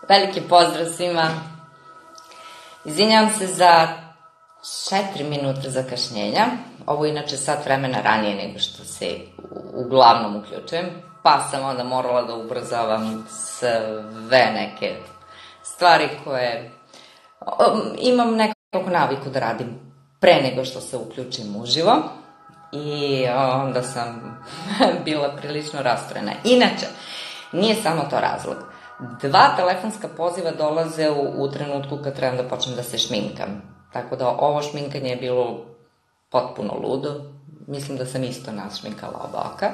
Veliki pozdrav svima. Izvinjavam se za 4 minuta zakašnjenja. Ovo je inače sat vremena ranije nego što se uglavnom uključujem, pa sam onda morala da ubrzavam sve neke stvari koje imam nekako naviku da radim pre nego što se uključim uživo i onda sam bila prilično rastrojena. Inače, nije samo to razlog. 2 telefonska poziva dolaze u trenutku kad trebam da počnem da se šminkam. Tako da ovo šminkanje je bilo potpuno ludo. Mislim da sam isto našminkala oba oka.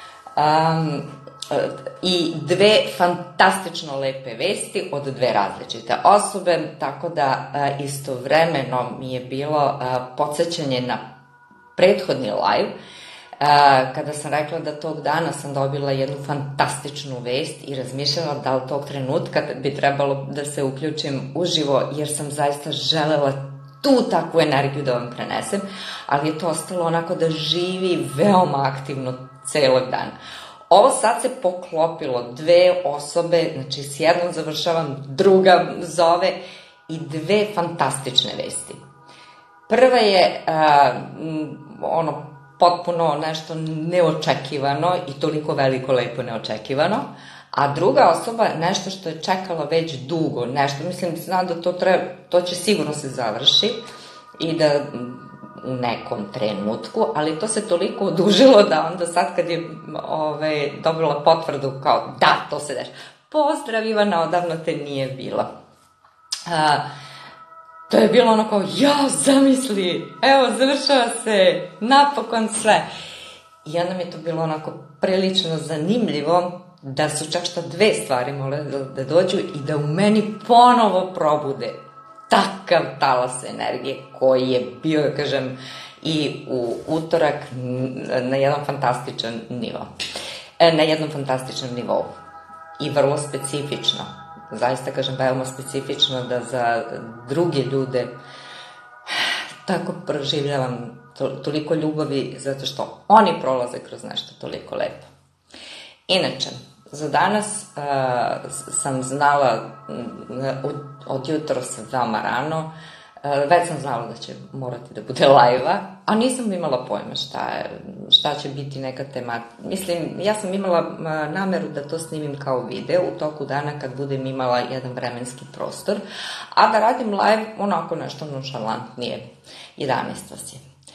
I 2 fantastično lepe vesti od 2 različite osobe, tako da istovremeno mi je bilo podsjećanje na prethodni live, kada sam rekla da tog dana sam dobila jednu fantastičnu vest i razmišljala da li tog trenutka bi trebalo da se uključim uživo, jer sam zaista želela tu takvu energiju da vam prenesem, ali je to ostalo onako da živi veoma aktivno celog dana. Ovo sad se poklopilo, 2 osobe, znači s jednom završavam, druga zove i 2 fantastične vesti. Prva je potpuno nešto neočekivano i toliko veliko, lepo neočekivano, a druga osoba nešto što je čekala već dugo, nešto, mislim, znam da to će sigurno se završi i da u nekom trenutku, ali to se toliko odužilo da onda sad kad je dobila potvrdu kao da, to se deša. Pozdrav Ivana, odavno te nije bilo. To je bilo ono kao, zamisli, evo, završava se, napokon sve. I onda mi je to bilo onako prilično zanimljivo, da su čak što 2 stvari mole da dođu i da u meni ponovo probude takav talas energije koji je bio, kažem, i u utorak na jedan fantastičan nivo. Na jednom fantastičnom nivou. I vrlo specifično. Zaista, kažem, veoma specifično da za druge ljude tako proživljavam toliko ljubavi zato što oni prolaze kroz nešto toliko lepo. Inače, za danas sam znala od jutra sa veoma rano, već sam znala da će morati da bude live-a, a nisam imala pojma šta će biti neka tema. Mislim, ja sam imala nameru da to snimim kao video u toku dana kad budem imala jedan vremenski prostor, a da radim live onako nešto nonšalantnije. 11 vas je.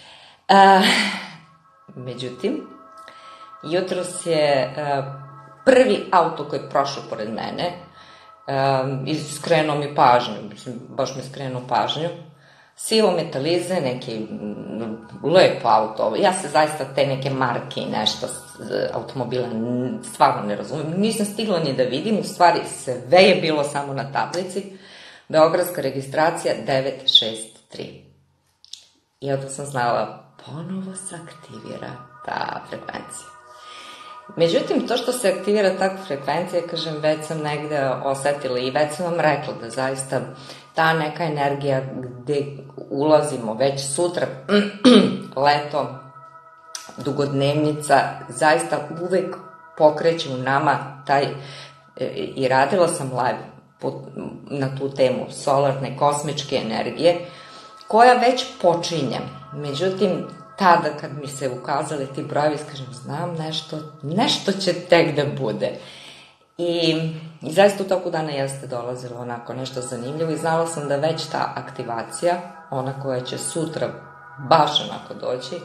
Međutim, jutros je prvi auto koji je prošao pored mene i skrenuo mi pažnju, baš mi skrenuo pažnju, sivo metalize, neki lepo auto, ja se zaista te neke marke i nešto automobila stvarno ne razumem, nisam stigla ni da vidim, u stvari sve je bilo samo na tablici, beogradska registracija 963. I onda sam znala, ponovo se aktivira ta frekvencija. Međutim, to što se aktivira takva frekvencija, kažem, već sam negde osetila i već sam vam rekla da zaista ta neka energija gde ulazimo već sutra, leto, dugodnevnica, zaista uvek pokreće u nama taj, i radila sam live na tu temu solarne, kosmičke energije, koja već počinje. Međutim, tada kad mi se ukazali ti brojevi, kažem, znam nešto će tek da bude. I zaista u toku dana jeste dolazilo onako nešto zanimljivo i znala sam da već ta aktivacija, ona koja će sutra baš onako doći,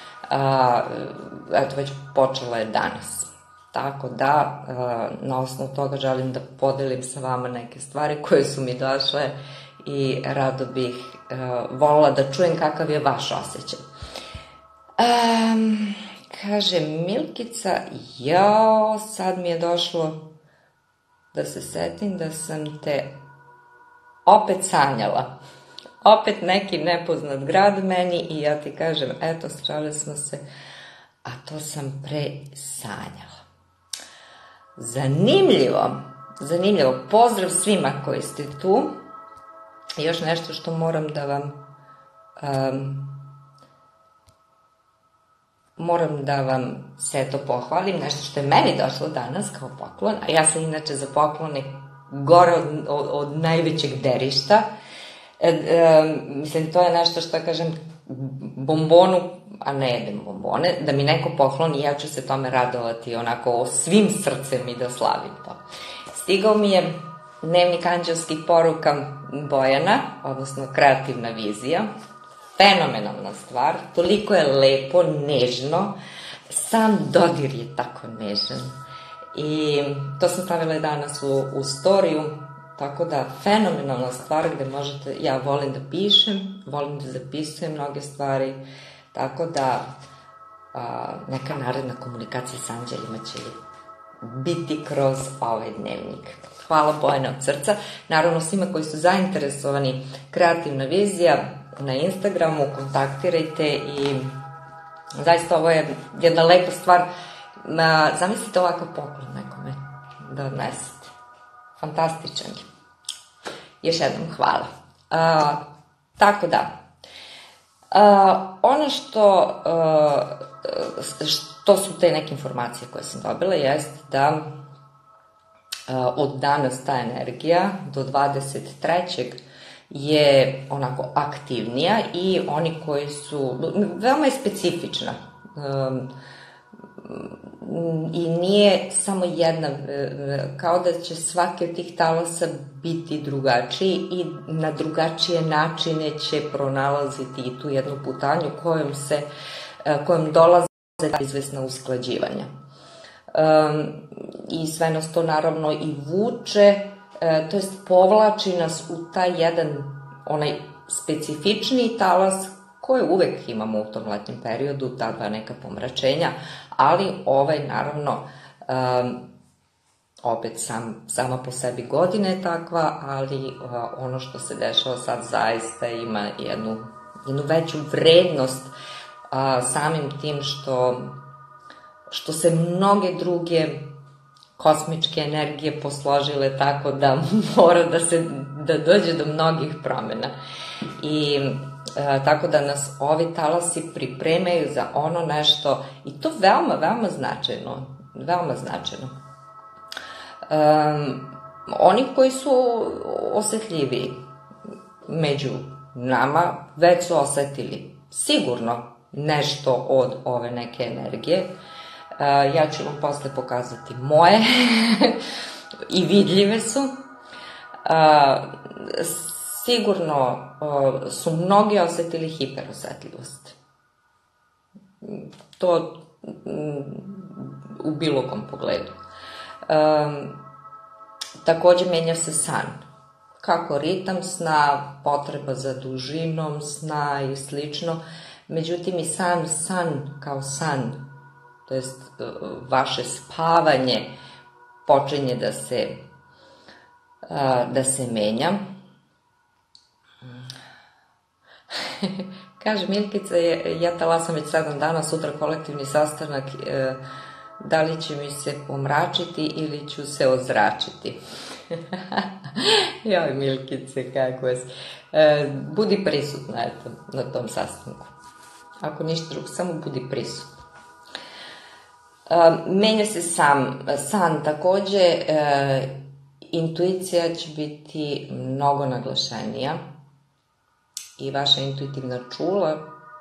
eto već počela je danas. Tako da, na osnovu toga želim da podelim sa vama neke stvari koje su mi došle i rado bih volila da čujem kakav je vaš osjećaj. Kaže Milkica, sad mi je došlo da se setim da sam te opet sanjala. Opet neki nepoznat grad meni i ja ti kažem, eto, sreli smo se, a to sam pre sanjala. Zanimljivo. Pozdrav svima koji ste tu. I još nešto što moram da vam se to pohvalim, nešto što je meni došlo danas kao poklon, a ja sam inače za poklone gore od najvećeg derišta. Mislim, to je nešto što kažem, bombonu, a ne jedem bombone, da mi neko pokloni, ja ću se tome radovati onako svim srcem i da slavim to. Stigao mi je dnevnik anđelskih poruka Bojana, odnosno kreativna vizija, fenomenalna stvar, toliko je lepo, nežno, sam dodir je tako nežan i to sam stavila i danas u storiju, tako da fenomenalna stvar gde možete, ja volim da pišem, volim da zapisujem mnoge stvari, tako da neka naredna komunikacija s anđelima će biti kroz ovaj dnevnik. Hvala Bojana od srca. Naravno, svima koji su zainteresovani, kreativna vizija na Instagramu, kontaktirajte i zaista ovo je jedna lepa stvar. Zamislite ovakav poklon nekome da odnesete. Fantastičan je. Još jednom hvala. Tako da, ono što su te neke informacije koje sam dobila jest da od danas ta energija do 23. je onako aktivnija i oni koji su, veoma je specifična i nije samo jedna, kao da će svaki od tih talasa biti drugačiji i na drugačije načine će pronalaziti i tu jednu putanju kojom dolaze izvesna usklađivanja. I sve nas to naravno i vuče, to jest povlači nas u taj jedan, onaj specifičniji talas koje uvek imamo u tom letnjem periodu, ta dva neka pomračenja, ali ovaj naravno, opet sama po sebi godina je takva, ali ono što se dešava sad zaista ima jednu veću vrednost samim tim što se mnoge druge kosmičke energije posložile tako da mora da dođe do mnogih promena. I tako da nas ovi talasi pripremaju za ono nešto i to veoma, veoma značajno. Veoma značajno. Oni koji su osetljiviji među nama već su osetili sigurno nešto od ove neke energije. Ja ću vam posle pokazati moje i vidljive su. Sigurno su mnogi osetili hiperosetljivost. To u bilo kom pogledu. Takođe menja se san. Kako ritam sna, potreba za dužinom sna i slično. Međutim i sam san kao san, to jest vaše spavanje, počinje da se menja. Kaže Milkica, ja talasam već 7 dana, sutra kolektivni sastanak, da li će mi se pomračiti ili ću se ozračiti? Joj Milkice, kako je. Budi prisutna, eto, na tom sastanku. Ako ništa drugo, samo budi prisutna. Menja se san takođe, intuicija će biti mnogo naglašenija i vaša intuitivna čula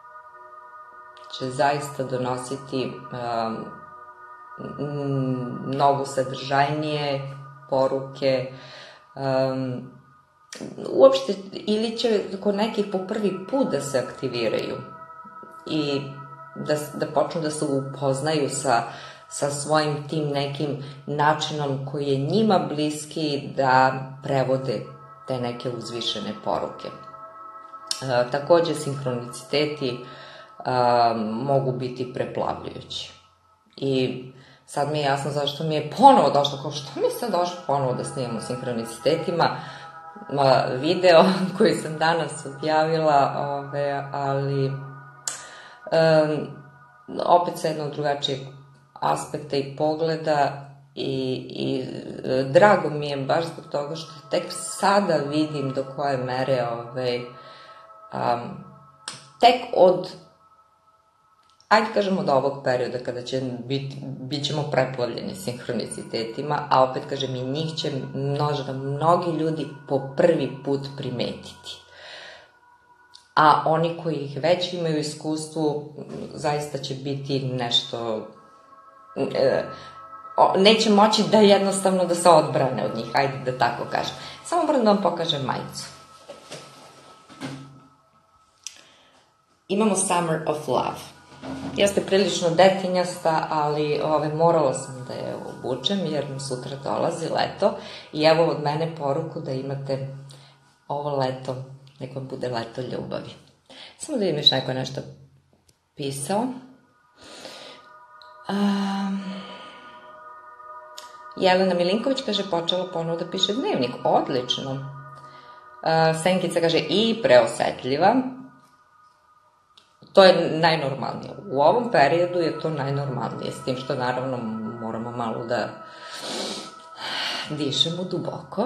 će zaista donositi mnogo sadržajnije poruke, uopšte ili će kod nekih po prvi put da se aktiviraju i da počnu da se upoznaju sa svojim tim nekim načinom koji je njima bliski da prevode te neke uzvišene poruke. Takođe, sinhroniciteti mogu biti preplavljujući. I sad mi je jasno zašto mi je ponovo došlo, kao što mi je sad došlo ponovo da snimamo sinhronicitetima, video koji sam danas objavila, ali opet sa jednog drugačijeg aspekta i pogleda i drago mi je baš zbog toga što tek sada vidim do koje mere tek od ajde kažem od ovog perioda kada će bit ćemo preplavljeni sinhronicitetima, a opet kažem i njih će možda mnogi ljudi po prvi put primetiti. A oni koji ih već imaju iskustvu, zaista će biti nešto... neće moći da jednostavno da se odbrane od njih, ajde da tako kažem. Samo moram da vam pokažem majicu. Imamo Summer of Love. Jeste prilično detinjasta, ali morala sam da je obučem jer mi sutra dolazi leto i evo od mene poruku da imate ovo leto, nek vam bude leto ljubavi. Samo da vidim još neko nešto pisao. Jelena Milinković kaže počela ponovo da piše dnevnik. Odlično. Senkica kaže i preosetljiva. To je najnormalnije. U ovom periodu je to najnormalnije, s tim što naravno moramo malo da dišemo duboko.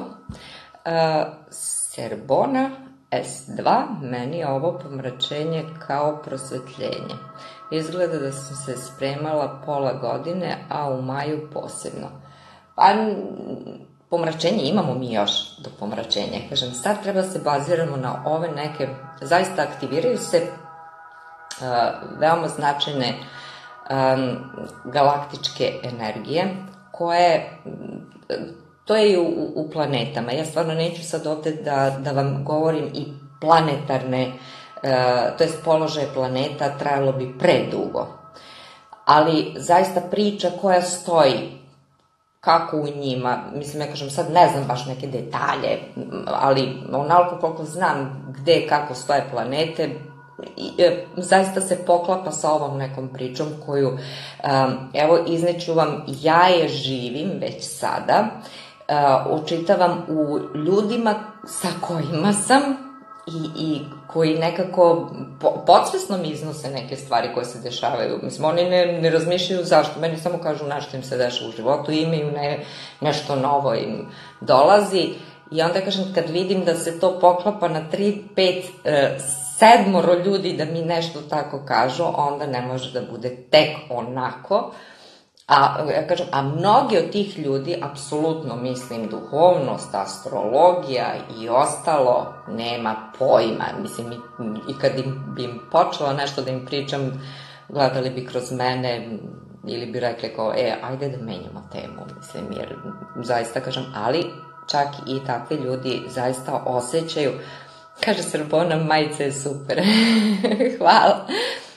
Serbona S2, meni je ovo pomračenje kao prosvetljenje. Izgleda da sam se spremala pola godine, a u maju posebno. Pa, pomračenje imamo mi još do pomračenja. Kažem, sad treba da se baziramo na ove neke, zaista aktiviraju se veoma značajne galaktičke energije koje, to je i u planetama. Ja stvarno neću sad ovde da vam govorim i planetarne, to jest položaje planeta, trajalo bi predugo. Ali zaista priča koja stoji, kako u njima, mislim, ja kažem, sad ne znam baš neke detalje, ali onoliko koliko znam gde, kako stoje planete, zaista se poklapa sa ovom nekom pričom koju, evo, izneću vam, ja je živim već sada, učitavam u ljudima sa kojima sam i koji nekako podsvesno mi iznose neke stvari koje se dešavaju. Mislim, oni ne razmišljaju zašto, meni samo kažu nešto im se dešava u životu, imaju nešto novo im dolazi i onda kažem, kad vidim da se to poklapa na 3, 5, 7 ljudi da mi nešto tako kažu, onda ne može da bude tek onako. A mnogi od tih ljudi, apsolutno mislim, duhovnost, astrologija i ostalo, nema pojma. Mislim, i kad bi im počela nešto da im pričam, gledali bi kroz mene ili bi rekli kao, ajde da menjamo temu, mislim, jer zaista kažem, ali čak i takvi ljudi zaista osjećaju. Kaže Srbona, majica je super. Hvala.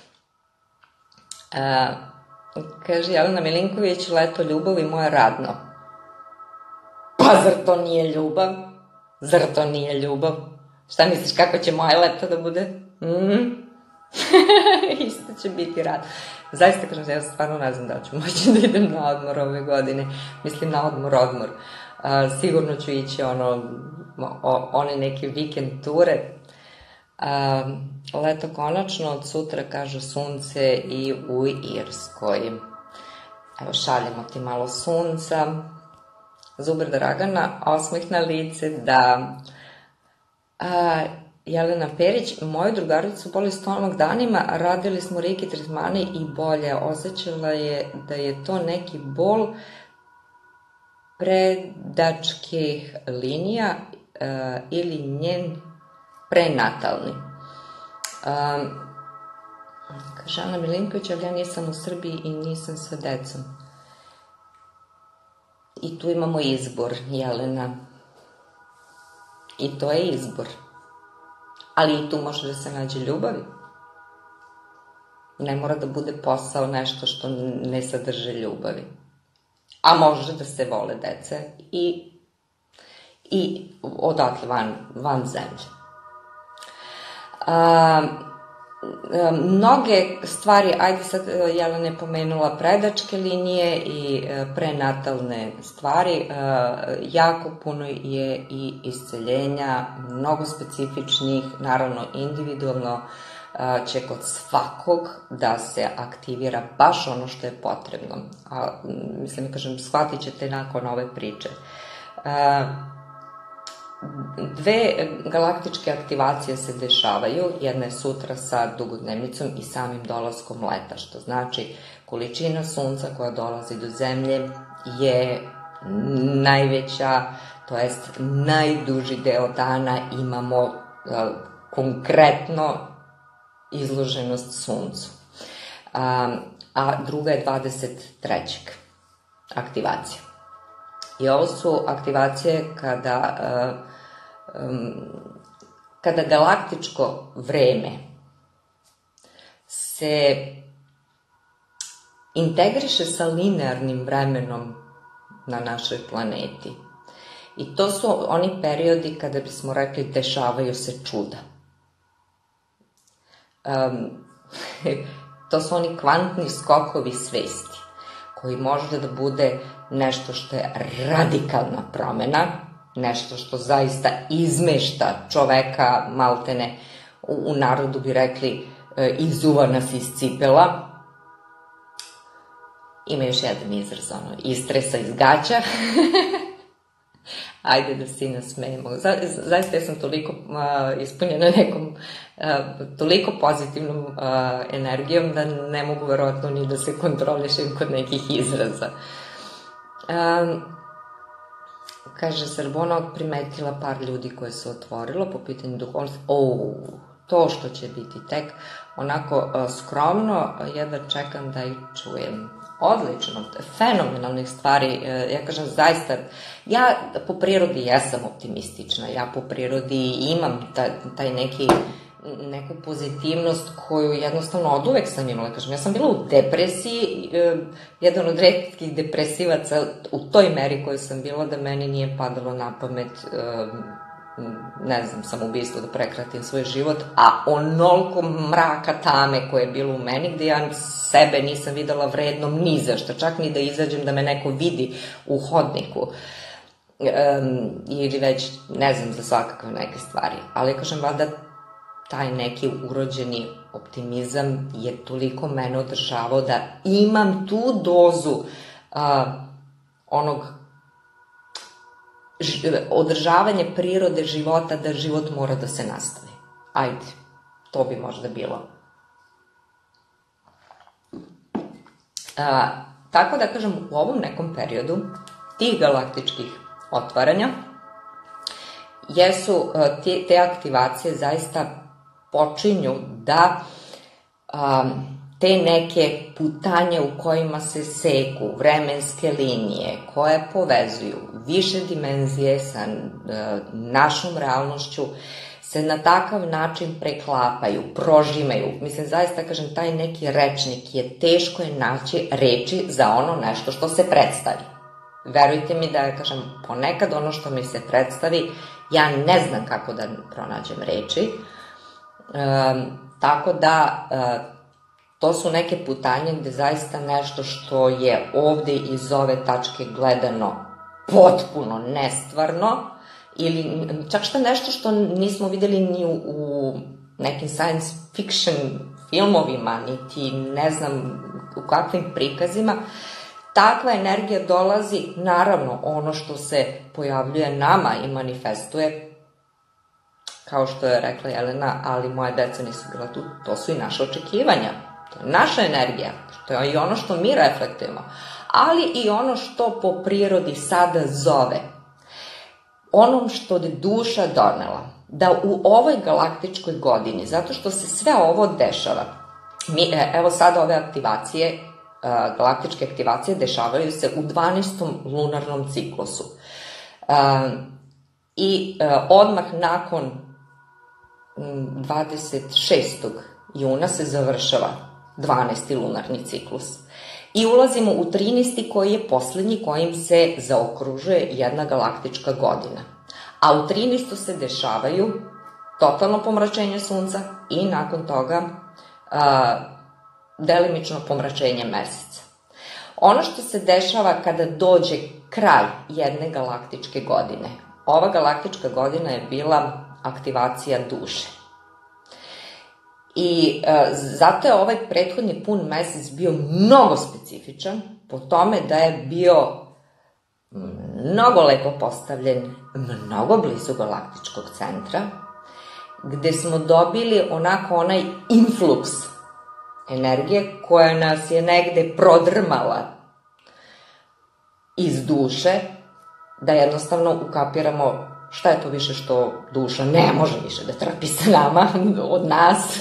Kaže Jelena Milinković, leto ljubav i moje radno. Pa zar to nije ljubav? Zar to nije ljubav? Šta misliš, kako će moje leto da bude? Isto će biti rad. Zaista kažem, ja stvarno ne znam da ću moći da idem na odmor ove godine. Mislim na odmor. Sigurno ću ići one neke vikend ture. Leto konačno, od sutra kažu sunce i u Irskoj. Evo, šaljemo ti malo sunca. Zuber Dragana, osmeh na lice, da. Jelena Perić, moju drugaricu boli stomak danima, radili smo reiki tretmane i bolje. Osjećala je da je to neki bol predačkih linija ili njen prenatalni. Kaže Ana Milinković, ali ja nisam u Srbiji i nisam sa decom. I tu imamo izbor, Jelena. I to je izbor. Ali i tu može da se nađe ljubavi. Ne mora da bude posao nešto što ne sadrže ljubavi. A može da se vole dece i odatle van zemlje. Mnoge stvari, ajde sad Jelena je pomenula predačke linije i prenatalne stvari, jako puno je i isceljenja, mnogo specifičnih, naravno individualno će kod svakog da se aktivira baš ono što je potrebno. Mislim, kažem, shvatit ćete nakon ove priče. Dve galaktičke aktivacije se dešavaju, jedna je sutra sa dugodnevnicom i samim dolaskom leta, što znači količina sunca koja dolazi do zemlje je najveća, to jest najduži deo dana imamo konkretno izloženost suncu. A druga je 23. aktivacija. I ovo su aktivacije kada galaktičko vreme se integriše sa linearnim vremenom na našoj planeti. I to su oni periodi kada bismo rekli dešavaju se čuda. To su oni kvantni skokovi svesti, koji može da bude nešto što je radikalna promena, nešto što zaista izmešta čoveka, maltene, u narodu bi rekli, izuva nas iz cipela. Ima još jedan izraz, istresa iz gaća. Ajde da se nasmejemo. Zaista ja sam toliko ispunjena nekom toliko pozitivnom energijom da ne mogu verovatno ni da se kontrolišem kod nekih izraza. Kaže, Srbona primetila par ljudi koje se otvorilo po pitanju duhovnosti. To što će biti tek onako skromno, jedva čekam da ih čujem. Odlično, fenomenalnih stvari, ja kažem zaista, ja po prirodi jesam optimistična, ja po prirodi imam taj neku pozitivnost koju jednostavno od uvek sam imala, kažem, ja sam bila u depresiji, jedan od retkih depresivaca u toj meri koju sam bila da meni nije padalo na pamet, ne znam, samoubistvo, da prekratim svoj život, a onoliko mraka tame koje je bilo u meni, gde ja sebe nisam videla vrednom ni za što, čak ni da izađem da me neko vidi u hodniku, ili već, ne znam, za svakakve neke stvari. Ali, kažem, valjda taj neki urođeni optimizam je toliko mene održavao da imam tu dozu onog održavanje prirode života, da život mora da se nastavi. Ajde, to bi možda bilo. Tako da, kažem, u ovom nekom periodu tih galaktičkih otvaranja jesu te aktivacije zaista počinju da te neke putanje u kojima se seku vremenske linije koje povezuju više dimenzije sa našom realnošću, se na takav način preklapaju, prožimaju. Mislim, zaista, kažem, taj neki rečnik je teško je naći reči za ono nešto što se predstavi. Verujte mi da, kažem, ponekad ono što mi se predstavi, ja ne znam kako da pronađem reči. Tako da, to su neke putanje gde zaista nešto što je ovde iz ove tačke gledano potpuno nestvarno, ili čak što nešto što nismo videli ni u nekim science fiction filmovima, niti ne znam u kakvim prikazima, takva energija dolazi, naravno, ono što se pojavljuje nama i manifestuje, kao što je rekla Jelena, ali moja deca nisu bila tu, to su i naše očekivanja, to je naša energija, to je i ono što mi reflektujemo, ali i ono što po prirodi sada zove, onom što je duša donela, da u ovoj galaktičkoj godini, zato što se sve ovo dešava, evo sada ove aktivacije, galaktičke aktivacije dešavaju se u 12. lunarnom ciklusu. I odmah nakon 26. juna se završava 12. lunarni ciklus. I ulazimo u 13. koji je poslednji kojim se zaokružuje jedna galaktička godina. A u 13. se dešavaju totalno pomračenje sunca i nakon toga delimično pomračenje meseca. Ono što se dešava kada dođe kraj jedne galaktičke godine, ova galaktička godina je bila aktivacija duše. I zato je ovaj prethodni pun mesec bio mnogo specifičan po tome da je bio mnogo lepo postavljen, mnogo blizu galaktičkog centra, gde smo dobili onako onaj influks energije koja nas je negde prodrmala iz duše, da jednostavno ukapiramo šta je to više što duša ne može više da trpi sa nama, od nas.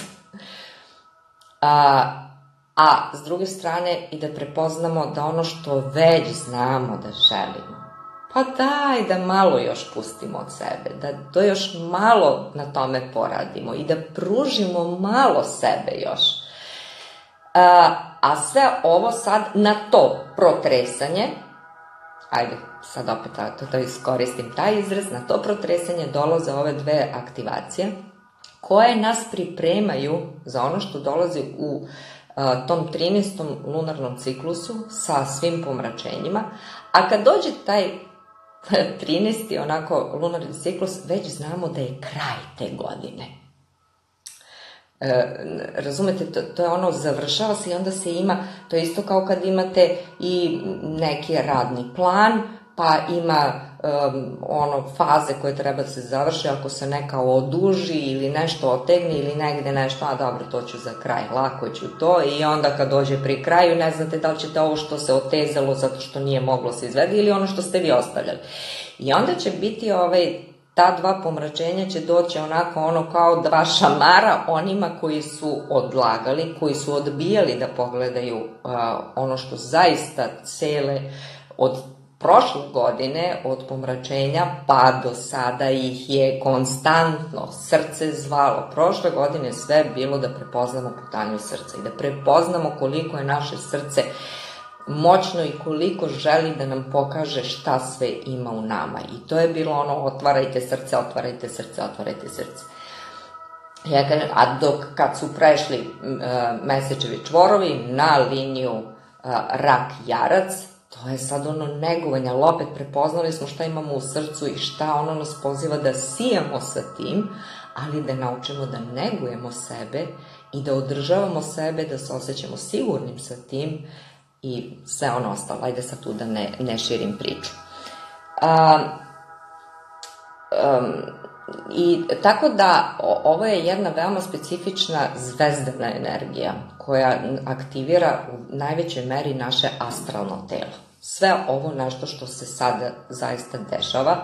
A s druge strane i da prepoznamo da ono što već znamo da želimo, pa daj da malo još pustimo od sebe, da to još malo na tome poradimo i da pružimo malo sebe još. A sve ovo sad na to protresanje, ajde sad opet da iskoristim taj izraz, na to protresanje dolaze ove dve aktivacije koje nas pripremaju za ono što dolazi u tom 13. lunarnom ciklusu sa svim pomračenjima, a kad dođe taj 13. onako lunarni ciklus, već znamo da je kraj te godine. Razumete, to je ono, završava se i onda se ima, to je isto kao kad imate i neki radni plan, pa ima faze koje treba da se završe, ako se neka oduži ili nešto otegne ili negde nešto, a dobro, to ću za kraj, lako ću to, i onda kad dođe pri kraju ne znate da li ćete ovo što se otezalo zato što nije moglo se izvedi ili ono što ste vi ostavljali. I onda će biti ta dva pomračenja će doći onako kao dva šamara onima koji su odlagali, koji su odbijali da pogledaju ono što zaista cele od prošle godine, od pomračenja pa do sada ih je konstantno srce zvalo. Prošle godine sve bilo da prepoznamo putanju srca i da prepoznamo koliko je naše srce moćno i koliko želi da nam pokaže šta sve ima u nama. I to je bilo ono, otvarajte srce, otvarajte srce, otvarajte srce. A dok kad su prešli mesečevi čvorovi na liniju rak-jarac, to je sad ono negovanje, ali opet prepoznali smo šta imamo u srcu i šta ono nas poziva da sijemo sa tim, ali da naučimo da negujemo sebe i da održavamo sebe, da se osjećamo sigurnim sa tim i sve ono ostalo. Ajde sad tu da ne širim priču. I tako da ovo je jedna veoma specifična zvezdana energija koja aktivira u najvećoj meri naše astralno telo. Sve ovo nešto što se sada zaista dešava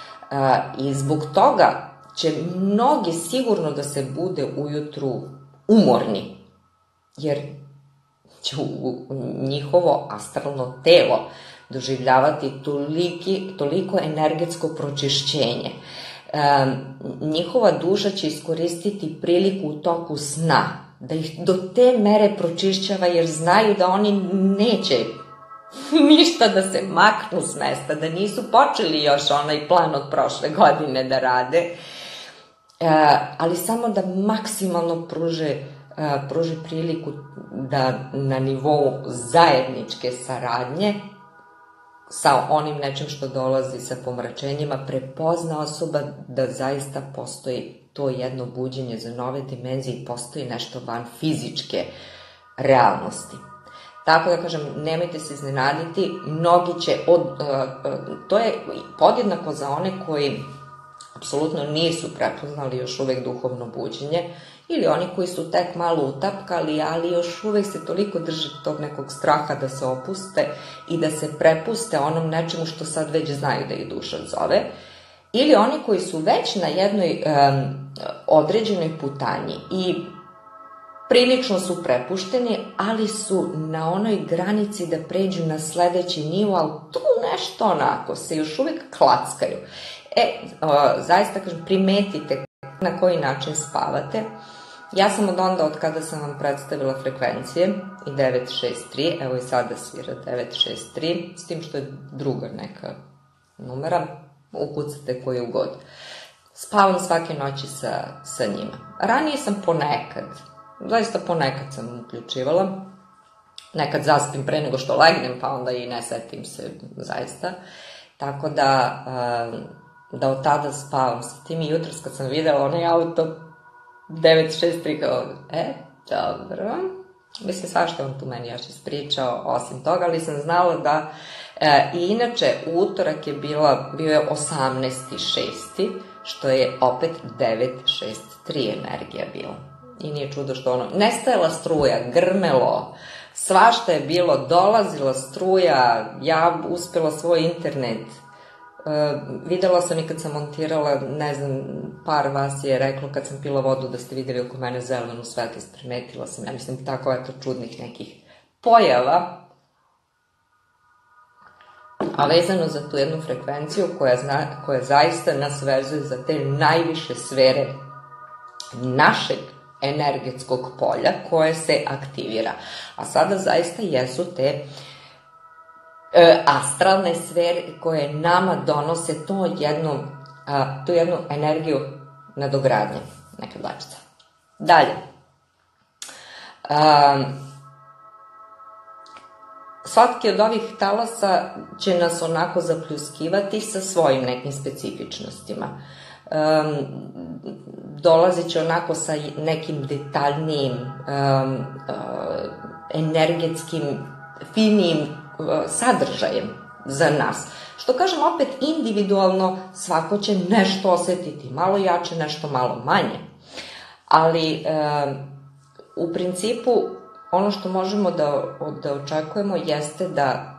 i zbog toga će mnogi sigurno da se bude ujutru umorni, jer će njihovo astralno telo doživljavati toliko energetsko pročišćenje. Njihova duša će iskoristiti priliku u toku sna, da ih do te mere pročišćava, jer znaju da oni neće ništa da se maknu s mesta, da nisu počeli još onaj plan od prošle godine da rade, ali samo da maksimalno pruže priliku da na nivou zajedničke saradnje sa onim nečim što dolazi sa pomračenjima prepozna osoba da zaista postoji to jedno buđenje za nove dimenzije i postoji nešto van fizičke realnosti. Tako da kažem, nemojte se iznenaditi, mnogi će, to je podjednako za one koji apsolutno nisu prepoznali još uvek duhovno buđenje, ili oni koji su tek malo utapkali, ali još uvek se toliko drže tog nekog straha da se opuste i da se prepuste onom nečemu što sad već znaju da ih duša zove, ili oni koji su već na jednoj određenoj putanji i prilično su prepušteni, ali su na onoj granici da pređu na sledeći nivo, ali tu nešto onako se još uvek klackaju. Zaista kažem, primetite na koji način spavate. Ja sam od kada sam vam predstavila frekvencije i 963, evo i sada svira 963, s tim što je druga neka numera, ukucate koju god. Spavam svake noći sa njima. Ranije sam zaista ponekad sam uključivala, nekad zaspim pre nego što legnem, pa onda i ne setim se zaista, tako da od tada spavam sa tim i jutros kad sam videla onaj auto 963 kao, dobro, mislim svašta on tu meni još ispričao osim toga, ali sam znala da I inače, utorak je bio je 18.6., što je opet 963 energija bila. I nije čudo što nestajala struja, grmelo, svašta je bilo, dolazila struja, ja uspela svoj internet. Videla sam i kad sam montirala, ne znam, par vas je reklo kad sam pila vodu da ste videli oko mene zelenu svetlost, primetila sam, ja mislim, tako čudnih nekih pojava. A vezano za tu jednu frekvenciju koja zaista nas vezuje za te najviše sfere našeg energetskog polja koje se aktivira. A sada zaista jesu te astralne sfere koje nama donose tu jednu energiju nadogradnje. Neka dlačica. Dalje. Svaki od ovih talasa će nas onako zapljuskivati sa svojim nekim specifičnostima. Dolazit će onako sa nekim detaljnijim, energetskim, finijim sadržajem za nas. Što kažem, opet individualno svako će nešto osetiti, malo jače, nešto malo manje. Ali u principu ono što možemo da očekujemo jeste da,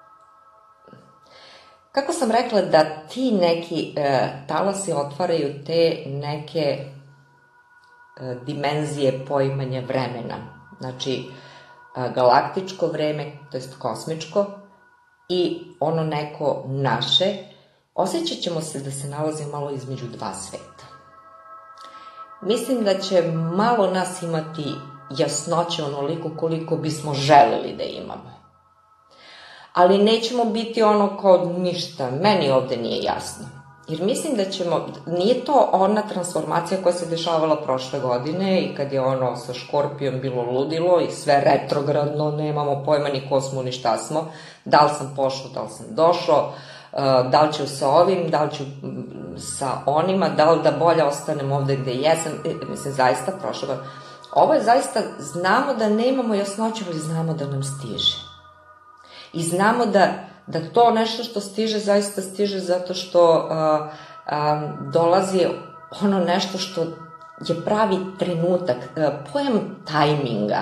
kako sam rekla, da ti neki talasi otvaraju te neke dimenzije poimanja vremena. Znači, galaktičko vreme, to jest kosmičko, i ono neko naše, osjećat ćemo se da se nalazimo malo između dva sveta. Mislim da će malo nas imati jasnoće onoliko koliko bismo želeli da imamo. Ali nećemo biti ono kao ništa, meni ovde nije jasno. Jer mislim da nije to ona transformacija koja se dešavala prošle godine i kad je sa Škorpijom bilo ludilo i sve retrogradno, nemamo pojma ni ko smo ni šta smo, da li sam pošao, da li sam došao, da li ću sa ovim, da li ću sa onima, da li da bolje ostanem ovde gde jesam, mislim, zaista prošlo. Ovo je zaista, znamo da nemamo jasnoću, ali znamo da nam stiže. I znamo da to nešto što stiže, zaista stiže zato što dolazi ono nešto što je pravi trenutak. Pojam tajminga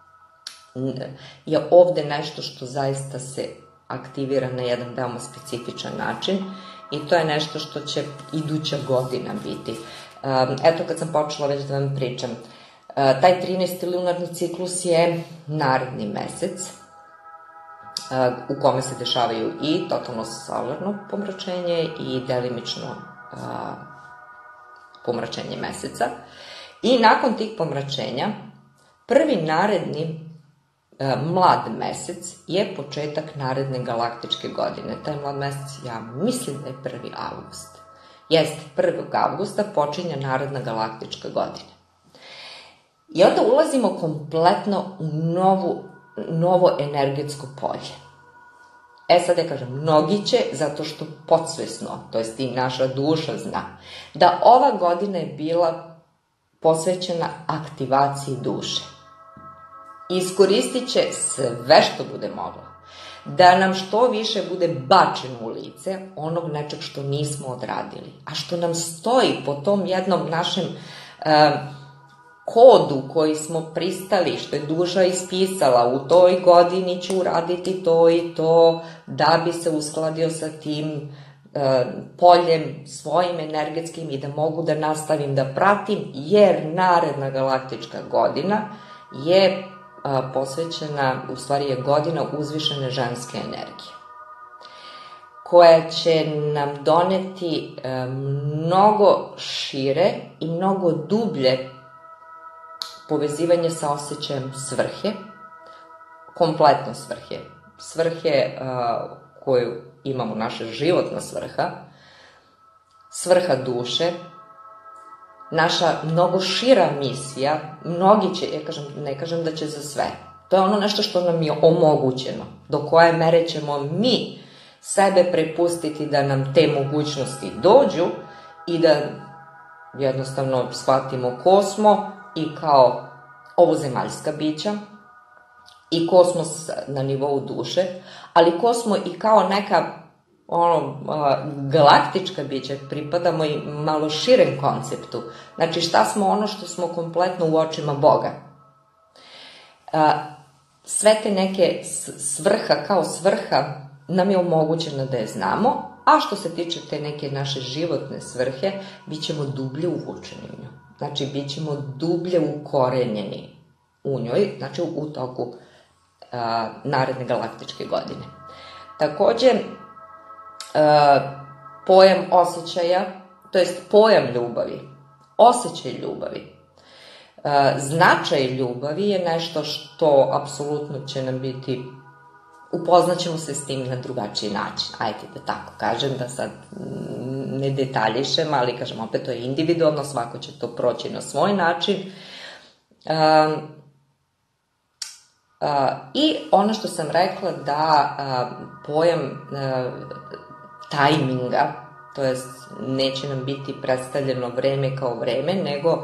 je ovde nešto što zaista se aktivira na jedan veoma specifičan način i to je nešto što će iduća godina biti. Eto, kad sam počela već da vam pričam, taj 13. lunarni ciklus je naredni mesec, u kome se dešavaju i totalno solarno pomračenje i delimično pomračenje meseca. I nakon tih pomračenja, prvi naredni mlad mesec je početak naredne galaktičke godine. Taj mlad mesec, ja mislim da je 1. avgust. Jeste, 1. avgusta počinje naredna galaktička godina. I onda ulazimo kompletno u novo energetsko polje. Sad ja kažem, mnogi će, zato što podsvesno, to jest i naša duša zna, da ova godina je bila posvećena aktivaciji duše. Iskoristit će sve što bude mogla, da nam što više bude bačeno u lice onog nečeg što nismo odradili, a što nam stoji po tom jednom našem kodu koji smo pristali, što je duša ispisala, u toj godini ću uraditi to i to, da bi se uskladio sa tim poljem svojim energetskim i da mogu da nastavim da pratim, jer naredna galaktička godina je posvećena, u stvari je godina uzvišene ženske energije, koja će nam doneti mnogo šire i mnogo dublje povezivanje sa osjećajem svrhe, kompletno svrhe koju imamo, naša životna svrha duše, naša mnogo šira misija, mnogi će, ne kažem da će za sve, to je ono nešto što nam je omogućeno, do koje mere ćemo mi sebe prepustiti da nam te mogućnosti dođu i da jednostavno shvatimo ko smo i kao ovozemaljska bića, i kosmos na nivou duše, ali ko smo i kao neka galaktička bića, pripadamo i malo širem konceptu. Znači, šta smo ono što smo kompletno u očima Boga. Sve te neke svrha nam je omogućeno da je znamo, a što se tiče te neke naše životne svrhe, bit ćemo dublje uvučeni u nju. Znači, bit ćemo dublje ukorenjeni u njoj, znači u toku naredne galaktičke godine. Takođe, pojam osjećaja, to jest pojam ljubavi, osjećaj ljubavi, značaj ljubavi je nešto što apsolutno će nam biti, upoznaćemo se s tim na drugačiji način. Ajde da tako kažem, da sad ne detaljišem, ali kažem opet to je individualno, svako će to proći na svoj način. I ono što sam rekla da pojam tajminga, to jest neće nam biti predstavljeno vreme kao vreme, nego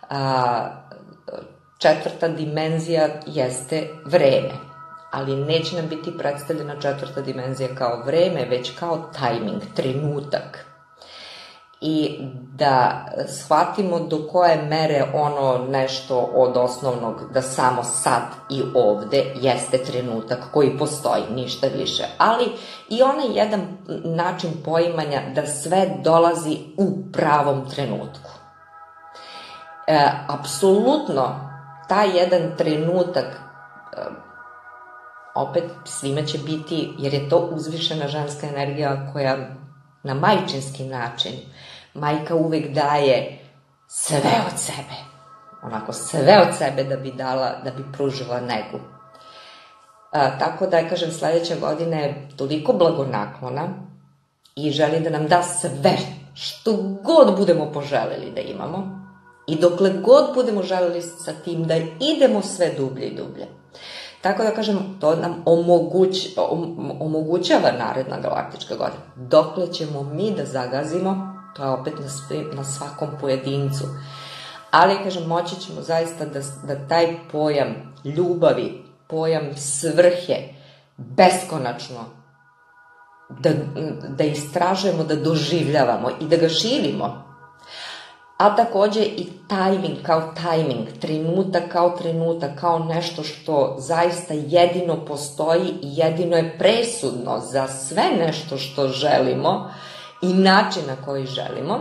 četvrta dimenzija jeste vreme, ali neće nam biti predstavljena četvrta dimenzija kao vreme, već kao tajming, trenutak. I da shvatimo do koje mere ono nešto od osnovnog, da samo sad i ovde jeste trenutak koji postoji, ništa više. Ali i onaj jedan način poimanja da sve dolazi u pravom trenutku. Apsolutno, taj jedan trenutak, opet svima će biti, jer je to uzvišena ženska energija koja na majčinski način, majka uvek daje sve od sebe, onako sve od sebe da bi dala, da bi pružila negu. Tako da, kažem, sledeća godina je toliko blagonaklona i želi da nam da sve, što god budemo poželeli da imamo i dokle god budemo želeli sa tim da idemo sve dublje i dublje. Tako da, kažem, to nam omogućava naredna galaktička godina. Dokle ćemo mi da zagazimo, to je opet na svakom pojedincu. Ali, kažem, moći ćemo zaista da taj pojam ljubavi, pojam svrhe, beskonačno, da istražujemo, da doživljavamo i da ga živimo. A takođe i tajming, trenutak kao nešto što zaista jedino postoji i jedino je presudno za sve nešto što želimo i način na koji želimo.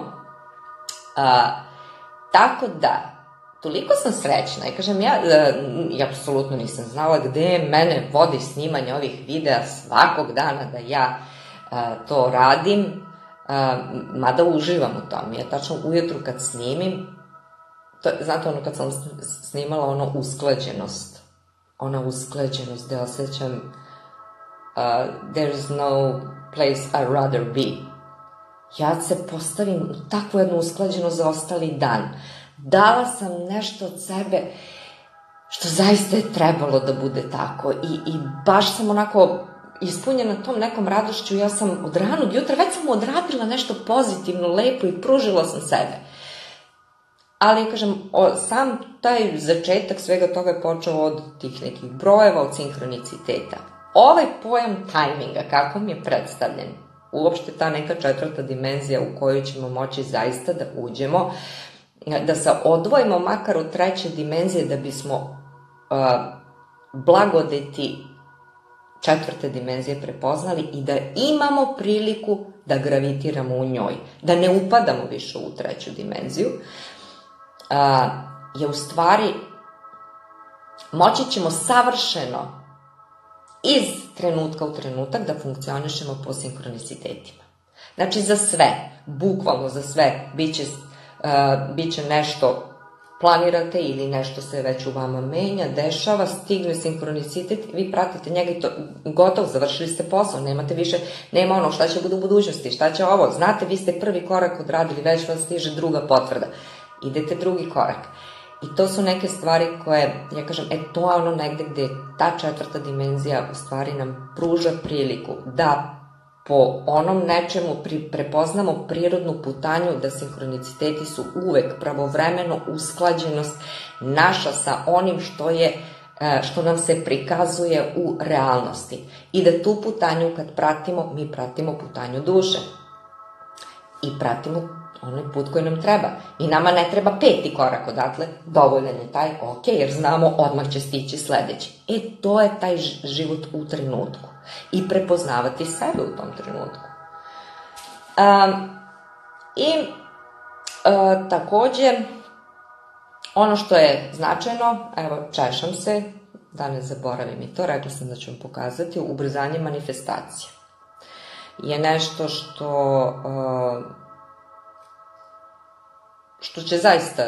Tako da, toliko sam srećna i kažem, ja apsolutno nisam znala gde mene vodi snimanje ovih videa svakog dana da ja to radim. Mada uživam u tom. Ja tačno ujutru kad snimim, znate ono kad sam snimala ono usklađenost, ona usklađenost gde osjećam there's no place I'd rather be. Ja se postavim u takvu jednu usklađenost za ostali dan. Dala sam nešto od sebe što zaista je trebalo da bude tako i baš sam onako ispunjena tom nekom radošću, ja sam od ranog jutra, već sam odradila nešto pozitivno, lepo i pružila sam sebe. Ali, kažem, sam taj začetak svega toga je počeo od tih nekih brojeva, od sinhroniciteta. Ovaj pojam tajminga, kako mi je predstavljen, uopšte ta neka četvrta dimenzija u koju ćemo moći zaista da uđemo, da se odvojimo makar od treće dimenzije da bismo blagodeti četvrte dimenzije prepoznali i da imamo priliku da gravitiramo u njoj, da ne upadamo više u treću dimenziju, je u stvari moći ćemo savršeno iz trenutka u trenutak da funkcionišemo po sinhronicitetima. Znači za sve, bukvalno za sve, bit će nešto planirate ili nešto se već u vama menja, dešava, stigne sinhronicitet, vi pratite njega i to gotovo, završili ste posao, nemate više, nema ono šta će bude u budućnosti, šta će ovo, znate, vi ste prvi korak odradili, već vam stiže druga potvrda, idete drugi korak. I to su neke stvari koje, ja kažem, to je ono negde gde ta četvrta dimenzija u stvari nam pruža priliku da po onom nečemu prepoznamo prirodnu putanju, da sinhroniciteti su uvek pravovremeno usklađenost naša sa onim što je što nam se prikazuje u realnosti. I da tu putanju kad pratimo, mi pratimo putanju duše. I pratimo onaj put koji nam treba. I nama ne treba 5. korak odatle, dovoljan je taj, ok, jer znamo odmah će stići sledeći. To je taj život u trenutku. I prepoznavati sebe u tom trenutku. Takođe, ono što je značajno, evo, češam se, da ne zaboravim i to, rekla sam da ću vam pokazati, ubrzanje manifestacije je nešto što će zaista,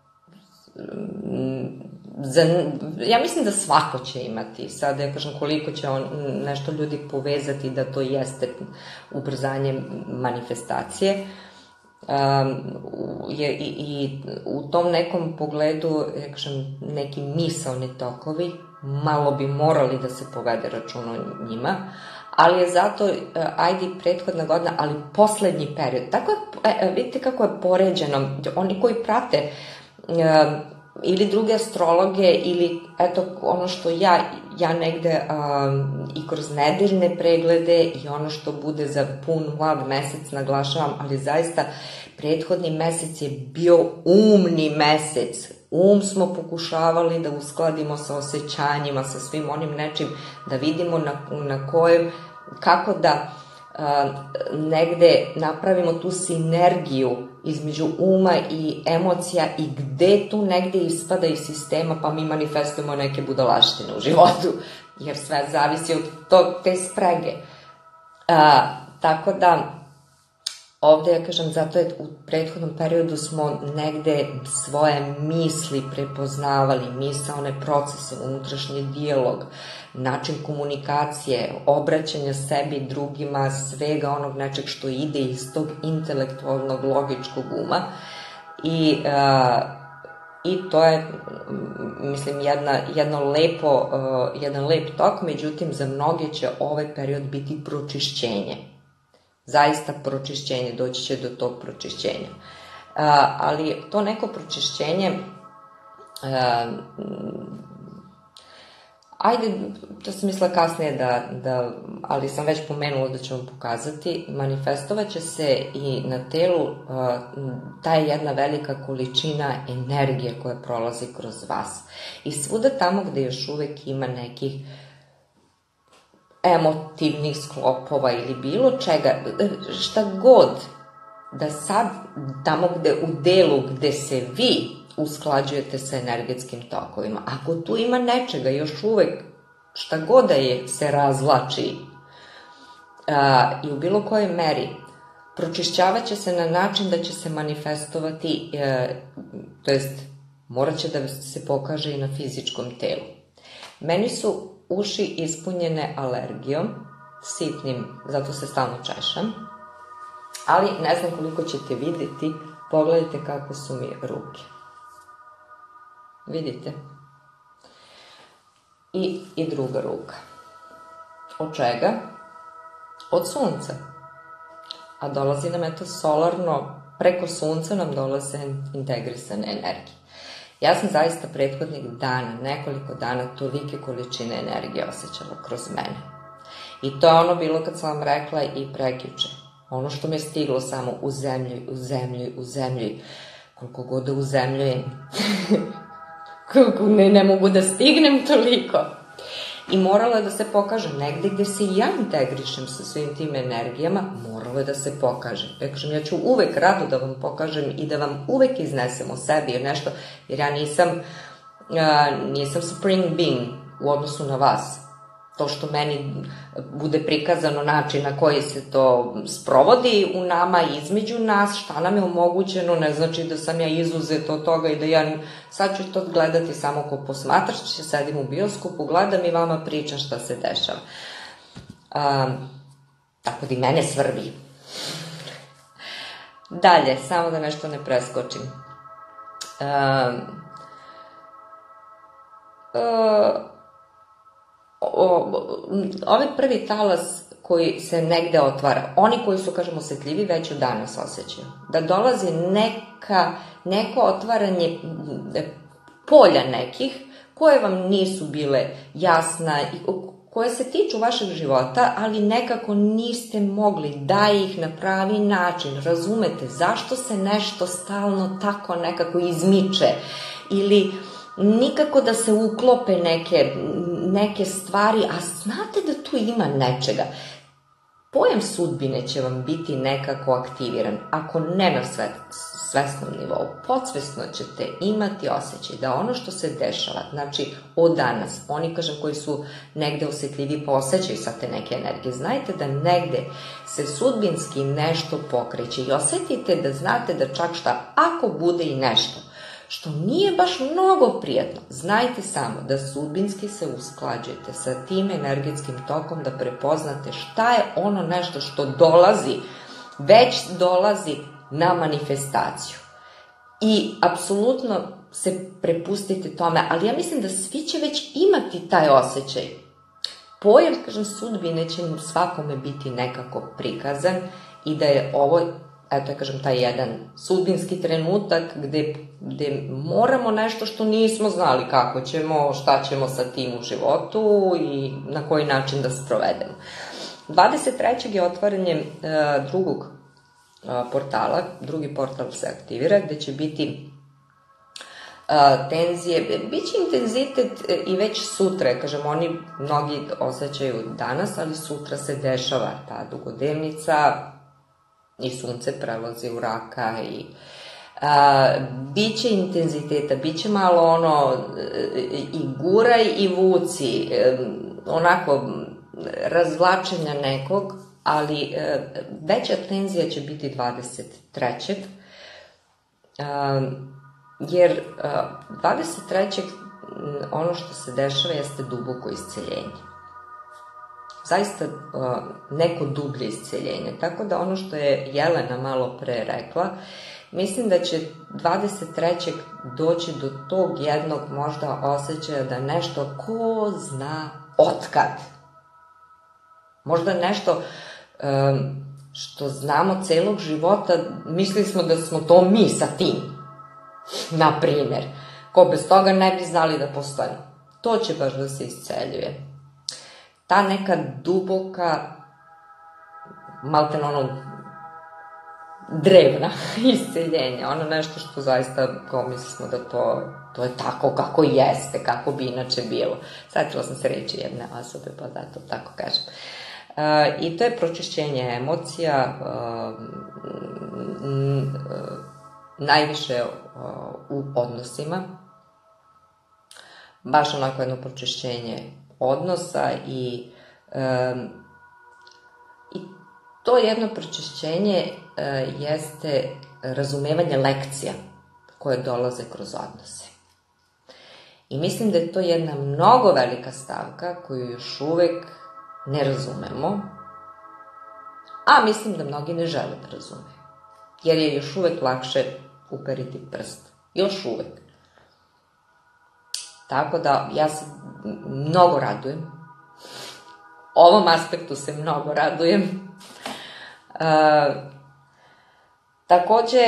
ja mislim da svako će imati, sad ja kažem koliko će nešto ljudi povezati da to jeste ubrzanje manifestacije, i u tom nekom pogledu, ja kažem, neki misaoni tokovi, malo bi morali da se povede račun o njima, ali je zato, ajde i prethodna godina, ali poslednji period. Tako je, vidite kako je poređeno, oni koji prate ili druge astrologe ili eto ono što ja negde i kroz nedeljne preglede i ono što bude za pun mlad mesec naglašavam, ali zaista prethodni mesec je bio umni mesec. Smo pokušavali da uskladimo sa osjećanjima, sa svim onim nečim, da vidimo na kojem, kako da negde napravimo tu sinergiju između uma i emocija i gde tu negde ispada iz sistema pa mi manifestujemo neke budalaštine u životu, jer sve zavisi od te sprege. Tako da, ovde ja kažem, zato je u prethodnom periodu smo negde svoje misli prepoznavali, misaone procese, unutrašnji dijalog, način komunikacije, obraćanja sebi, drugima, svega onog nečeg što ide iz tog intelektualnog, logičkog uma. I to je, mislim, jedan lep tok, međutim, za mnoge će ovaj period biti pročišćenje. Zaista pročišćenje, doći će do tog pročišćenja. Ali to neko pročišćenje, ajde, to sam mislila kasnije ali sam već pomenula da ću vam pokazati, manifestovaće se i na telu ta jedna velika količina energije koja prolazi kroz vas. I svuda tamo gde još uvek ima nekih emotivnih sklopova ili bilo čega, šta god, da sad tamo gde u delu gde se vi usklađujete sa energetskim tokovima, ako tu ima nečega još uvek, šta god da je se razvlači i u bilo kojoj meri, pročišćavat će se na način da će se manifestovati, to jest morat će da se pokaže i na fizičkom telu. Meni su uši ispunjene alergijom, sitnim, zato se stalno češam, ali ne znam koliko ćete vidjeti, pogledajte kako su mi ruke. Vidite? I druga ruka. Od čega? Od sunca. A dolazi nam solarno, preko sunca nam dolaze integrisane energije. Ja sam zaista prethodnih dana, nekoliko dana, tolike količine energije osjećala kroz mene. I to je ono bilo kad sam vam rekla i prekjuče. Ono što me je stiglo samo u zemlji. Koliko god da uzemljujem. Ne mogu da stignem toliko. I moralo je da se pokaže negde gde se i ja integrišem sa svim tim energijama, moralo je da se pokaže. Ja ću uvek rado da vam pokažem i da vam uvek iznesem o sebi nešto, jer ja nisam supreme being u odnosu na vas. To što meni bude prikazano način na koji se to sprovodi u nama i između nas, šta nam je omogućeno, ne znači da sam ja izuzeta od toga i da ja sad ću to gledati samo ko posmatrač, sedim u bioskopu, gledam i vama pričam šta se dešava. Tako da i mene svrbi. Dalje, samo da nešto ne preskočim. Ovaj prvi talas koji se negde otvara, oni koji su, kažem, osetljivi, već od danas osjećaju. Da dolazi neko otvaranje polja nekih koje vam nisu bile jasna i koje se tiču vašeg života, ali nekako niste mogli da ih na pravi način razumete zašto se nešto stalno tako nekako izmiče ili nikako da se uklope neke stvari, a znate da tu ima nečega. Pojam sudbine će vam biti nekako aktiviran, ako ne na svesnom nivou. Podsvesno ćete imati osjećaj da ono što se dešava, znači od danas, oni koji su negde osetljivi pa osjećaju sa te neke energije, znajte da negde se sudbinski nešto pokreće i osetite da znate da čak šta, ako bude i nešto što nije baš mnogo prijatno, znajte samo da sudbinski se usklađujete sa tim energetskim tokom, da prepoznate šta je ono nešto što dolazi, već dolazi na manifestaciju. I apsolutno se prepustite tome, ali ja mislim da svi će već imati taj osjećaj. Pojam, sudbine će svakome biti nekako prikazan i da je ovo, taj jedan sudbinski trenutak gde moramo nešto što nismo znali kako ćemo, šta ćemo sa tim u životu i na koji način da sprovedemo. 23. je otvaranje drugog portala, drugi portal se aktivira, gde će biti tenzije, bit će intenzitet i već sutra, oni mnogi osjećaju danas, ali sutra se dešava ta dugodnevnica i sunce prelazi u raka i biće intenziteta, biće malo i guraj i vuci, onako razvlačenja nekog, ali veća tenzija će biti 23. Jer 23. ono što se dešava jeste duboko isceljenje. Zaista neko dublje isceljenje. Tako da ono što je Jelena malo pre rekla, mislim da će 23. doći do tog jednog možda osjećaja da nešto ko zna otkad. Možda nešto što znamo celog života, mislili smo da smo to mi sa tim. Na primjer, ko bez toga ne bi znali da postojimo. To će baš da se isceljuje. Ta neka duboka, malten drevna isceljenja, ono nešto što zaista, kao mislili smo da to je tako kako jeste, kako bi inače bilo. Setila sam se reći jedne osobe, pa zato tako kažem. I to je pročišćenje emocija, najviše u odnosima, baš onako jedno pročišćenje odnosa i to jedno pročišćenje jeste razumevanje lekcija koje dolaze kroz odnose. I mislim da je to jedna mnogo velika stavka koju još uvek ne razumemo, a mislim da mnogi ne žele da razume. Jer je još uvek lakše uperiti prst. Još uvek. Tako da ja se mnogo radujem. Ovom aspektu se mnogo radujem. Takođe,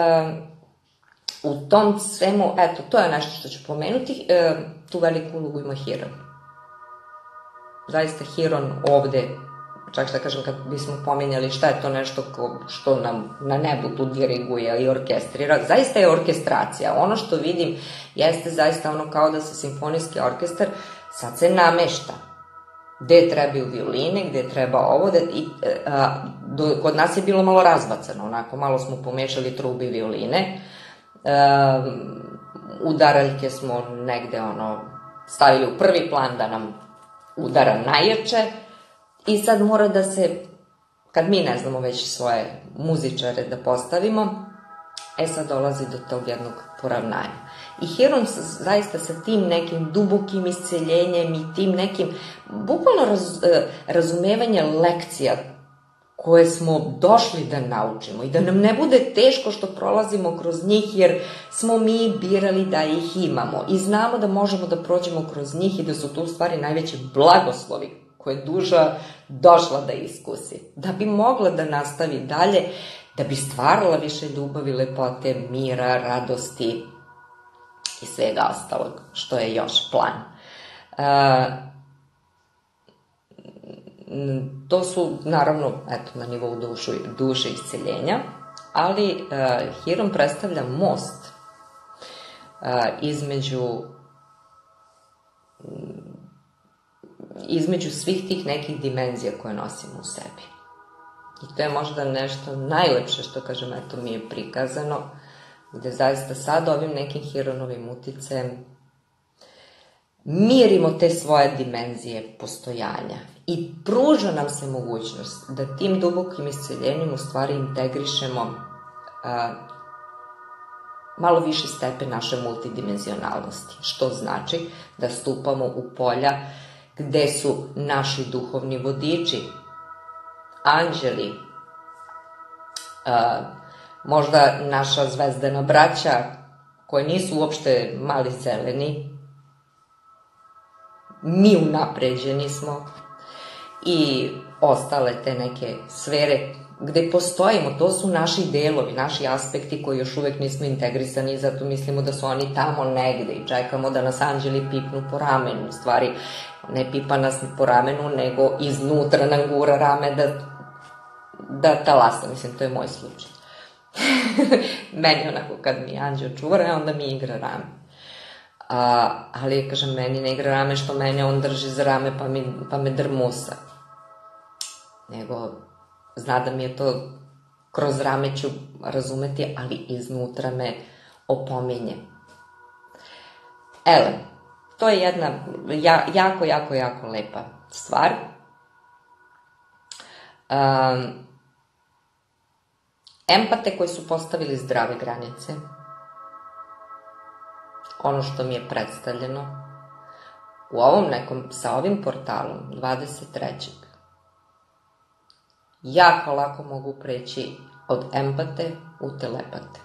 u tom svemu, eto, to je nešto što ću pomenuti, tu veliku ulogu ima Hiron. Zaista Hiron ovde, čak šta kažem, kad bismo pomenjali šta je to nešto što nam na nebu tu diriguje i orkestrira, zaista je orkestracija. Ono što vidim jeste zaista ono kao da se simfonijski orkestar sad se namešta. Gde trebaju violine, gde treba ovo, kod nas je bilo malo razbacano, onako, malo smo pomešali trube i violine, udaraljke smo negde, stavili u prvi plan da nam udara najjače i sad mora da se, kad mi ne znamo već svoje muzičare da postavimo, sad dolazi do tog jednog poravnanja. I Hiron zaista sa tim nekim dubokim isceljenjem i tim nekim, bukvalno razumevanje lekcija koje smo došli da naučimo i da nam ne bude teško što prolazimo kroz njih jer smo mi birali da ih imamo i znamo da možemo da prođemo kroz njih i da su to u stvari najveći blagoslovi koje je duša došla da iskusi. Da bi mogla da nastavi dalje, da bi stvarala više ljubavi, lepote, mira, radosti i svega ostalog, što je još plan. To su, naravno, na nivou duše isceljenja, ali Hiron predstavlja most između svih tih nekih dimenzija koje nosimo u sebi. I to je možda nešto najlepše što, kažem, mi je prikazano, gde zaista sad ovim nekim Hironovim uticajem mirimo te svoje dimenzije postojanja i pruža nam se mogućnost da tim dubokim isceljenjem u stvari integrišemo malo viši stepen naše multidimenzionalnosti, što znači da stupamo u polja gde su naši duhovni vodiči, anđeli, možda naša zvezdana braća, koji nisu uopšte mali zeleni, mi unapređeni smo, i ostale te neke sfere gde postojimo, to su naši delovi, naši aspekti koji još uvek nismo integrisani, zato mislimo da su oni tamo negde i čekamo da nas anđeli pipnu po ramenu. U stvari, ne pipa nas po ramenu, nego iznutra nam gura rame da talasa. Mislim, to je moj slučaj. Meni onako, kad mi anđeo čuvara, onda mi igra rame. Ali, kažem, meni ne igra rame što mene on drži za rame pa me drmusa. Nego zna da mi je to kroz rame ću razumeti, ali iznutra me opominje. To je jedna jako lepa stvar. Empate koji su postavili zdrave granice, ono što mi je predstavljeno, sa ovim portalom 23. jako lako mogu preći od empate u telepate.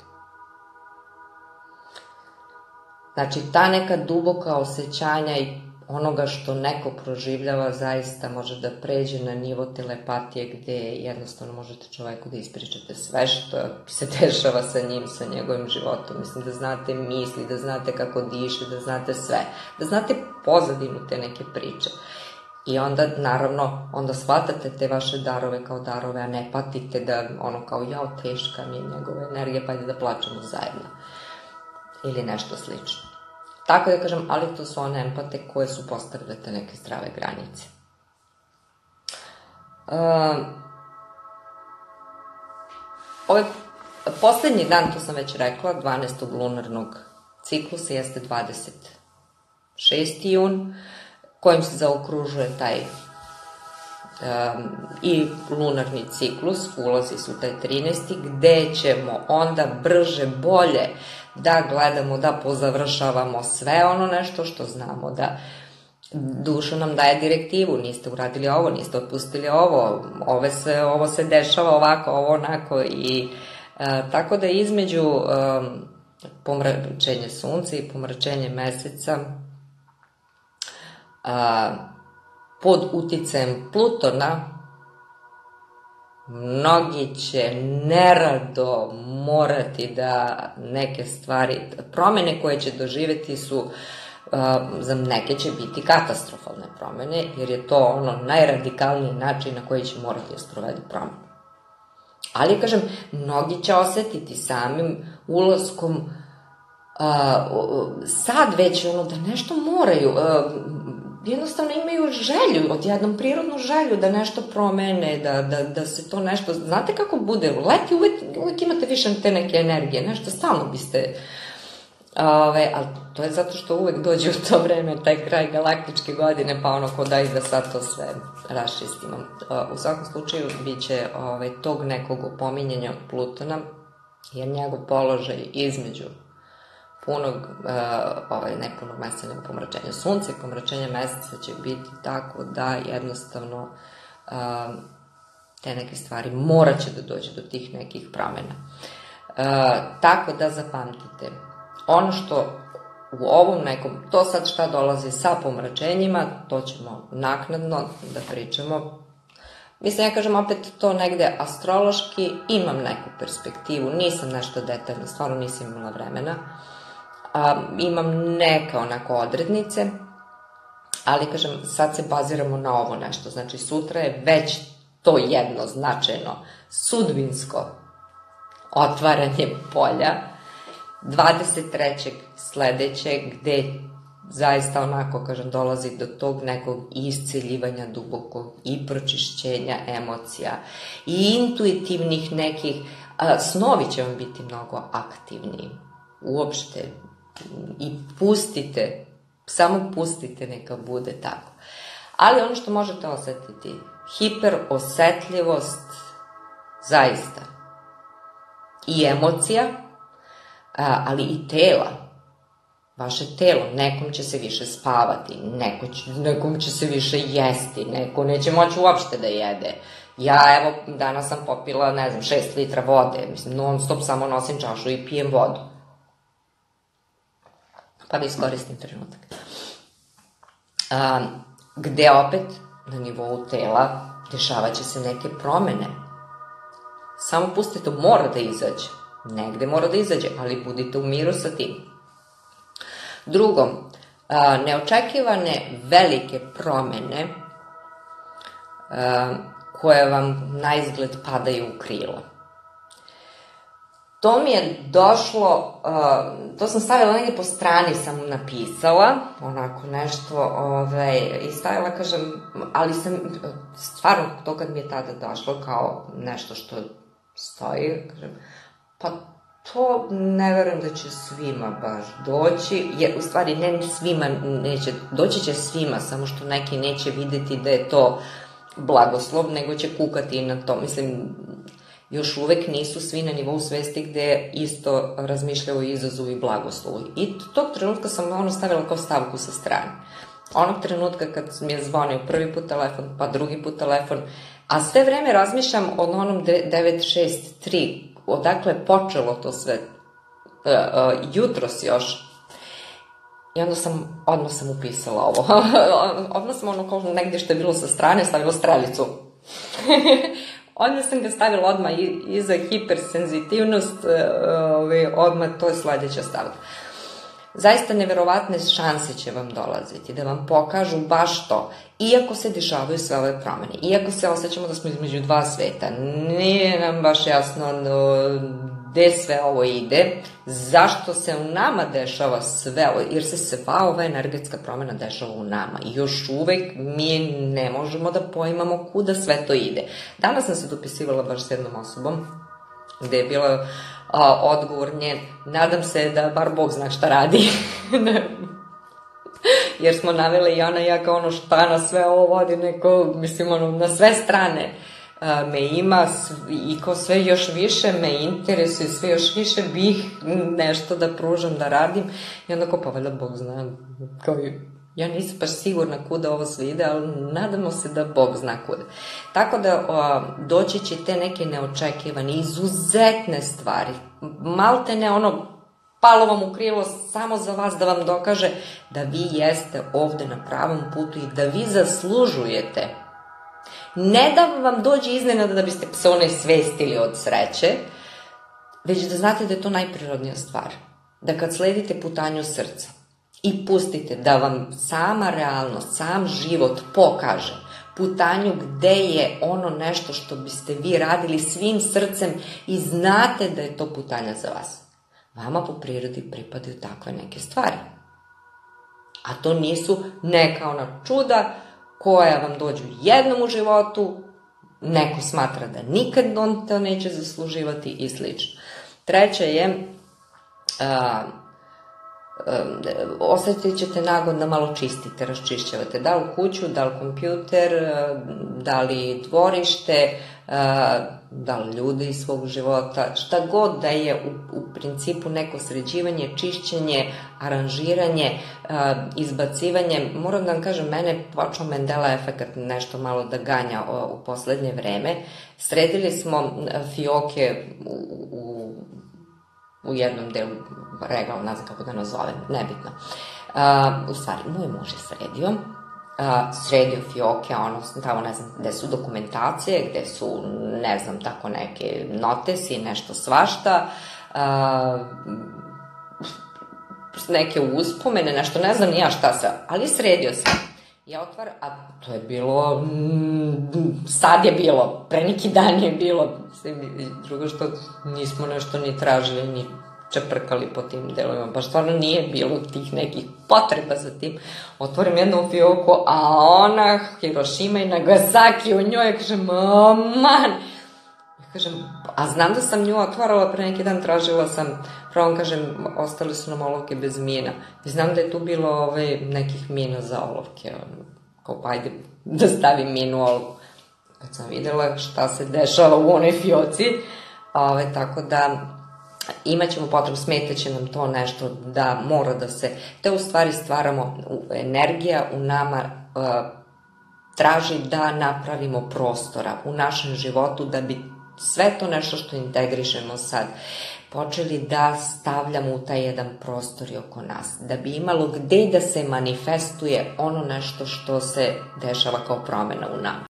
Znači, ta neka duboka osjećanja i onoga što neko proživljava zaista može da pređe na nivo telepatije, gde jednostavno možete čoveku da ispričate sve što se dešava sa njim, sa njegovim životom. Mislim, da znate misli, da znate kako diše, da znate sve, da znate pozadinu te neke priče. I onda, naravno, onda shvatate te vaše darove kao darove, a ne patite da kao, teška mi je njegova energija, pa ajde da plačemo zajedno. Ili nešto slično. Tako da kažem, ali to su one empate koje su postavile te neke zdrave granice. Ovaj poslednji dan, to sam već rekla, 12. lunarnog ciklusa jeste 26. jun, kojim se zaokružuje taj i lunarni ciklus, ulazi su taj 13. gde ćemo onda brže, bolje da gledamo, da pozavršavamo sve ono nešto što znamo, da duša nam daje direktivu, niste uradili ovo, niste otpustili ovo se dešava ovako, ovo onako, i tako da između pomračenja sunca i pomračenja meseca pod uticajem Plutona mnogi će nerado morati da neke stvari, promene koje će doživeti su, za neke će biti katastrofalne promene, jer je to ono najradikalniji način na koji će morati da sprovedu promene. Ali, kažem, mnogi će osetiti samim ulaskom sad već da nešto moraju, jednostavno imaju želju, odjednom prirodnu želju da nešto promene, da se to nešto, znate kako bude, u leti uvek imate više te neke energije, nešto stalno biste, ali to je zato što uvek dođe u to vreme, taj kraj galaktičke godine, pa ko daj da sad to sve raščistimo. U svakom slučaju biće tog nekog opominjanja od Plutona, jer njegov položaj između punog, nepunog meseca, nego pomračenja sunca i pomračenja meseca će biti tako da jednostavno te neke stvari morat će da dođe do tih nekih promena. Tako da zapamtite, ono što u ovom nekom, to sad šta dolazi sa pomračenjima, to ćemo naknadno da pričamo. Mislim, ja kažem opet to negde astrološki, imam neku perspektivu, nisam nešto detaljno, stvarno nisam imala vremena, imam neke onako odrednice, ali kažem, sad se baziramo na ovo nešto, znači sutra je već to jedno značajno sudbinsko otvaranje polja, 23. sledećeg, gde zaista onako, kažem, dolazi do tog nekog isceljivanja dubokog i pročišćenja emocija i intuitivnih nekih, snovi će vam biti mnogo aktivniji, uopšte, i pustite, samo pustite, neka bude tako. Ali ono što možete osetiti, hiperosetljivost, zaista, i emocija, ali i tela, vaše telo, nekom će se više spavati, nekom će se više jesti, neko neće moći uopšte da jede. Ja, evo, danas sam popila, 6 litra vode, mislim, non stop samo nosim čašu i pijem vodu. Pa da iskoristim trenutak. Gde opet, na nivou tela, dešavat će se neke promene. Samo pustite, mora da izađe. Negde mora da izađe, ali budite u miru sa tim. Drugo, neočekivane velike promene koje vam na izgled padaju u krilo. To mi je došlo, to sam stavila negdje po strani, sam napisala, onako nešto, i stavila, kažem, ali sam, stvarno, to kad mi je tada došlo kao nešto što stoji, kažem, pa to ne verujem da će svima baš doći, jer u stvari ne svima neće, doći će svima, samo što neki neće videti da je to blagoslov, nego će kukati na to. Mislim, još uvek nisu svi na nivou svesti gde isto razmišljaju o izazovu i blagoslovu. I tog trenutka sam stavila kao stavku sa strane. Onog trenutka kad mi je zvonio prvi put telefon, pa drugi put telefon, a sve vreme razmišljam o onom 963, odakle počelo to sve, jutros još. I onda odmah sam upisala ovo. Odmah sam kao negdje što je bilo sa strane stavila strelicu. Odmah sam ga stavila odmah iza hipersenzitivnost, odmah to je sledeća stavka. Zaista neverovatne šanse će vam dolaziti, da vam pokažu baš to. Iako se dešavaju sve ove promene, iako se osjećamo da smo između dva sveta, nije nam baš jasno gde sve ovo ide, zašto se u nama dešava sve ovo, jer se sva ova energetska promena dešava u nama i još uvek mi ne možemo da poimamo kuda sve to ide. Danas sam se dopisivala baš s jednom osobom, gde je bilo odgovor njen, nadam se da bar Bog zna šta radi. Jer smo navele i ona i ja kao šta na sve ovo vodi, neko, mislim, na sve strane me ima i ko sve još više me interesuje, sve još više bih nešto da pružam, da radim. I onda kao, pa valjda Bog zna, kao ja nisam baš sigurna kuda ovo sve ide, ali nadamo se da Bog zna kuda. Tako da doći će te neke neočekivane, izuzetne stvari, malte ne palo vam u krilo samo za vas da vam dokaže da vi jeste ovde na pravom putu i da vi zaslužujete. Ne da vam dođe iznenada da biste se svestili od sreće, već da znate da je to najprirodnija stvar. Da kad sledite putanju srca i pustite da vam sama realnost, sam život pokaže putanju gde je ono nešto što biste vi radili svim srcem i znate da je to putanja za vas. Vama po prirodi pripadaju takve neke stvari. A to nisu neka ona čuda koja vam dođu jednom u životu, neko smatra da nikad on to neće zasluživati i slično. Treće je, osetit ćete nagod da malo čistite, raščišćavate, da li kuću, da li kompjuter, da li dvorište, da li ljudi iz svog života, šta god da je u principu neko sređivanje, čišćenje, aranžiranje, izbacivanje. Moram da vam kažem, mene počeo Mandela efekat nešto malo da ganja u poslednje vreme. Sredili smo fioke u jednom delu regala, ne znam kako da nazovem, nebitno. U stvari, moj muž je sredio fioke, tamo ne znam gde su dokumentacije, gde su, ne znam, tako neke notesi, nešto svašta. neke uspomene, nešto, ne znam ni ja šta sve, ali sredio se. Ja otvaram, a to je bilo, sad je bilo, pre neki dan je bilo, drugo što nismo nešto ni tražili, ni čeprkali po tim delovima, baš stvarno nije bilo tih nekih potreba za tim. Otvorim jednu fioku, a ona, Hirošima i Nagasaki, u njoj, kažem, aman! Kažem, a znam da sam nju otvarala pre neki dan, tražila sam, pravo kažem, ostali su nam olovke bez mina. I znam da je tu bilo nekih mina za olovke, kao pa ajde da stavim min u olovku. Kad sam videla šta se dešava u onoj fioci, tako da imaćemo potrebu, smetaće nam to nešto da mora da se, te u stvari stvaramo, energija u nama traži da napravimo prostora u našem životu da bi sve to nešto što integrišemo sad počeli da stavljamo u taj jedan prostor oko nas, da bi imalo gde da se manifestuje ono nešto što se dešava kao promena u nama.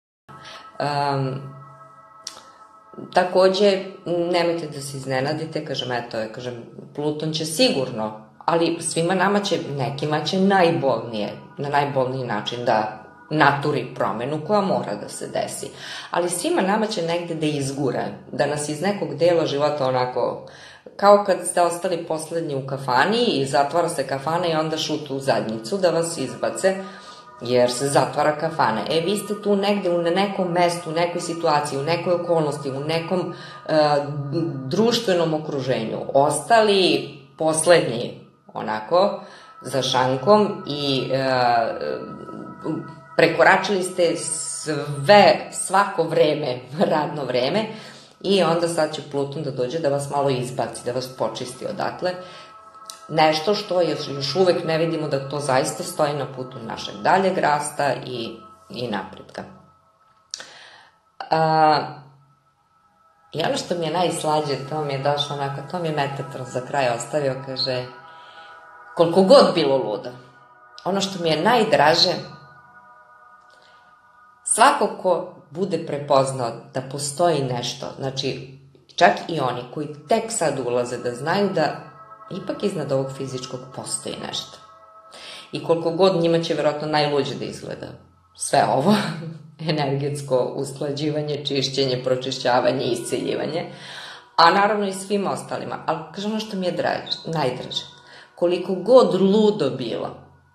Takođe, nemojte da se iznenadite, kažem, Pluton će sigurno, ali svima nama će, nekima će na najbolniji način da naturi promenu koja mora da se desi. Ali svima nama će negde da izgura, da nas iz nekog dela života onako, kao kad ste ostali poslednji u kafani i zatvara se kafana i onda šutu u zadnjicu da vas izbace, jer se zatvara kafana. Vi ste tu negde u nekom mestu, u nekoj situaciji, u nekoj okolnosti, u nekom društvenom okruženju. Ostali poslednji, onako, za šankom i prekoračili ste svako vreme, radno vreme, i onda sad će Pluton da dođe da vas malo izbaci, da vas počisti odatle. Nešto što još uvek ne vidimo da to zaista stoji na putu našeg daljeg rasta i napretka. I ono što mi je najslađe, to mi je došlo onako, to mi je Metatron za kraj ostavio, kaže, koliko god bilo ludo, ono što mi je najdraže, svako ko bude prepoznao da postoji nešto, znači čak i oni koji tek sad ulaze, da znaju da ipak iznad ovog fizičkog postoji nešto. I koliko god njima će verovatno najluđe da izgleda sve ovo, energetsko usklađivanje, čišćenje, pročišćavanje, isceljivanje, a naravno i svima ostalima. Ali kaže ono što mi je najdraže, koliko god ludo bilo,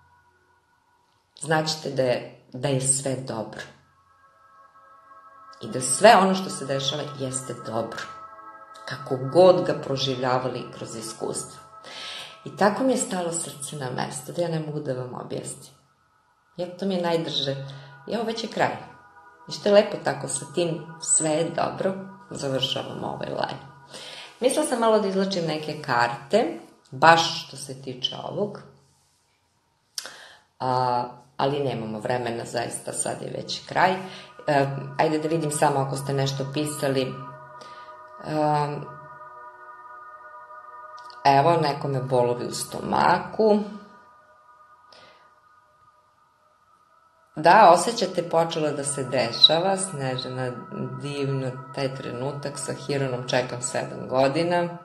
značite da je sve dobro. I da sve ono što se dešava jeste dobro. Kako god ga proživljavali kroz iskustvo. I tako mi je stalo srce na mesto, da ja ne mogu da vam objasnim. To mi je najdrže. Evo već je kraj. I što je lepo tako sa tim, sve je dobro, završavamo ovaj live. Mislila sam malo da izlačim neke karte, baš što se tiče ovog, ali nemamo vremena, zaista sad je već kraj. Ajde da vidim samo ako ste nešto pisali. Evo, nekome bolovi u stomaku. Da, osjećate počelo da se dešava, Snežana, divno, taj trenutak sa Hironom čekam 7 godina.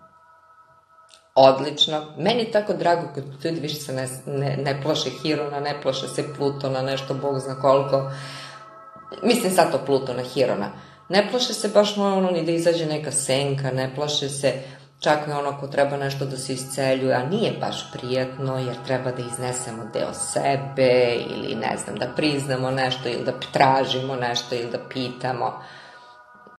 Odlično. Meni je tako drago kad ljudi više se ne plaše Hirona, ne plaše se Plutona, nešto Bog zna koliko. Mislim sad to Plutona, Hirona. Ne plaše se baš ni da izađe neka senka, ne plaše se čak i ko treba nešto da se isceljuje, a nije baš prijatno jer treba da iznesemo deo sebe ili ne znam, da priznamo nešto ili da tražimo nešto ili da pitamo.